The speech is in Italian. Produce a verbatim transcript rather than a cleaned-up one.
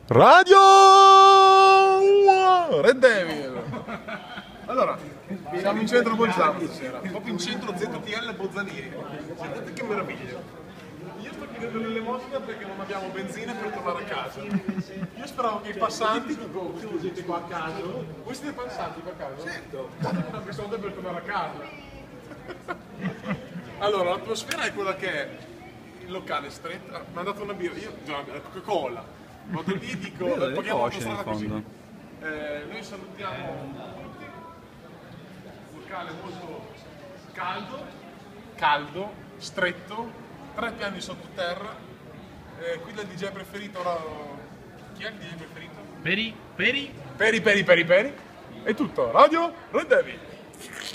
Radio Red Devil. Allora, siamo in centro a Bolzano stasera, proprio in centro Z T L Bozzanieri. Guardate che meraviglia. Io sto chiedendo l'elemosina perché non abbiamo benzina per tornare a casa. Io speravo che i passanti, tipo, voi siete qua a caso? Voi siete passanti qua a caso? Certo. Datemi una soldi per tornare a casa. Allora, l'atmosfera è quella che è. Il locale è stretto, mi ha dato una birra, io già la Coca-Cola, vado lì e dico, Vedo delle paghiamo cosce strada in così. fondo. Eh, noi salutiamo tutti, un locale molto caldo, caldo, stretto, tre piani sottoterra, eh, qui il D J preferito, ora, chi è il D J preferito? Peri, peri. Peri, peri, peri, peri, è tutto, Radio Red Devil.